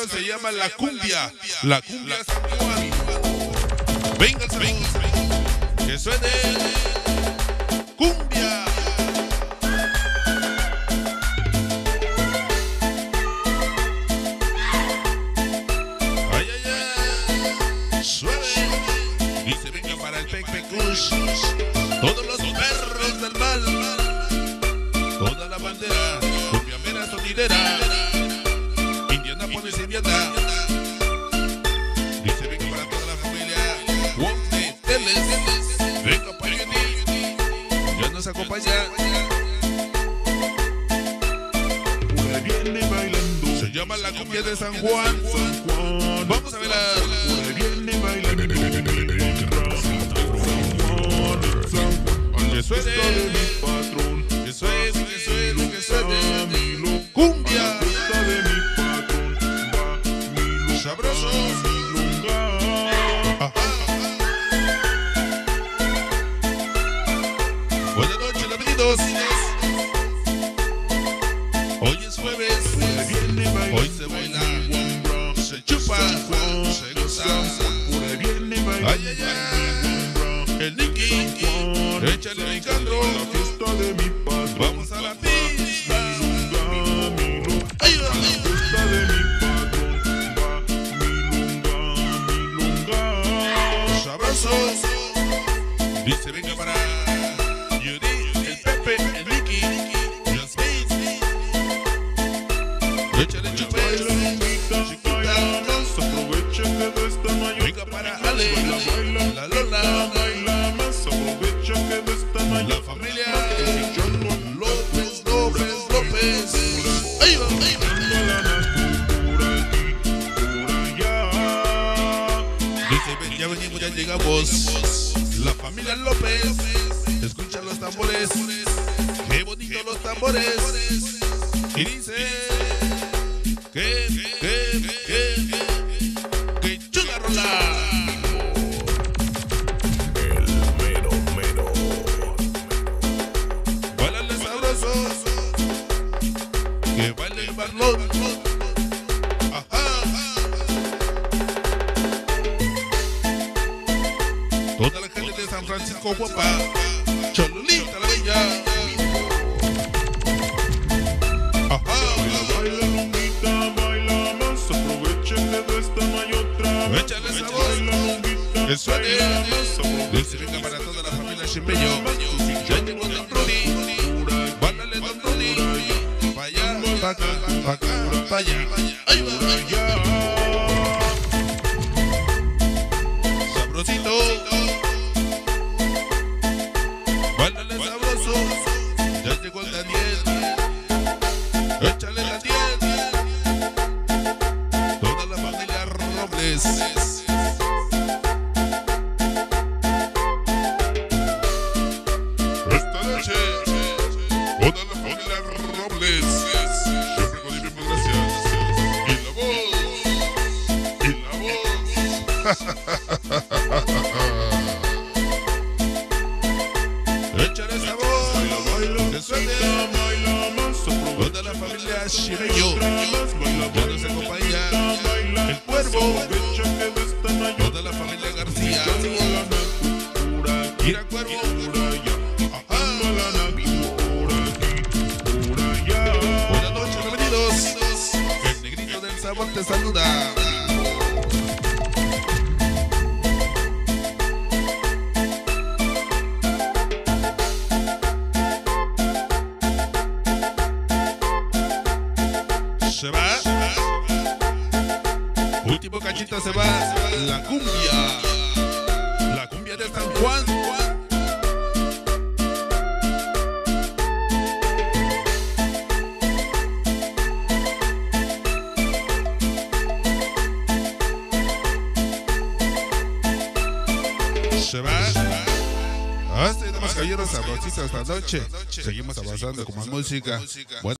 rola se llama La Cumbia San Juan. Venga, que suene cumbia. Ay, ay, ay, suave. Dice venga para el Pepe Kush, todos los perros del mal, toda la bandera, cumbia mera sonidera, Indianápolis, Indiana. Dice venga para toda la familia Wonte Teles, venga para Yoni, ya nos acompaña. Viene bailando, Se llama La Cumbia de San Juan. Vamos a bailar. viene bailando. Que suene, De mi patrón, que suene, que suene, que suene cumbia. de mi patrón, va mi Sabroso. lugar. Ajá. Buenas noches, bienvenidos. Hoy es jueves, Viene bailando, hoy se baila, se chupa, se goza. viene bailando. Ay, ay, ay, el Nicky, échale Alejandro. La fiesta de mi patrón, Vamos a la pista. mi Ay, ay, fiesta de mi patrón, va mi lugar. sabrosos. Dice venga para Yuri, el Pepe, el Nicky, Yasmin. Échale chupe, chiquita. Aprovecha que de esta no hay Venga para Ale, la Lola, aprovecha que de esta no hay la familia López, López, López. Ahí va, ahí va. Dice ven, ya venimos, ya llegamos. La familia López. Escucha los tambores. Qué bonito los tambores. Y dice que chula rola. Báilale sabrosos. Que baile el balón. Ajá. Toda la gente de San Francisco guapa. Cholulita la bella. Ajá. Baila lunguita, baila más, aprovecha que de esta no hay otra. Échale sabor. Baila lunguita, Que suene. baila más, aprovecha Dice venga para toda la familia Chimbeño. Ya llegó Don Rudy. Báilale Don Rudy. Pa' allá, pa' acá, pa' acá, pa' allá. Ahí va. Sabrosito. Báilale sabroso. Ya llegó el Daniel. Échale Daniel. Toda la familia Robles. Esta noche, toda la familia Robles, siempre con mismas gracias. Y la voz. Échale sabor, que suene. Toda la familia Chireño, ya nos acompaña el Cuervo. Toda la familia García. Mira Cuervo. Ajá. Buenas noches, bienvenidos. El negrito del sabor te saluda. Se va. Último cachito se va. La cumbia. La cumbia de San Juan. Se va. Hasta más caballeros sabrositos esta noche. Seguimos avanzando con más música. Bueno.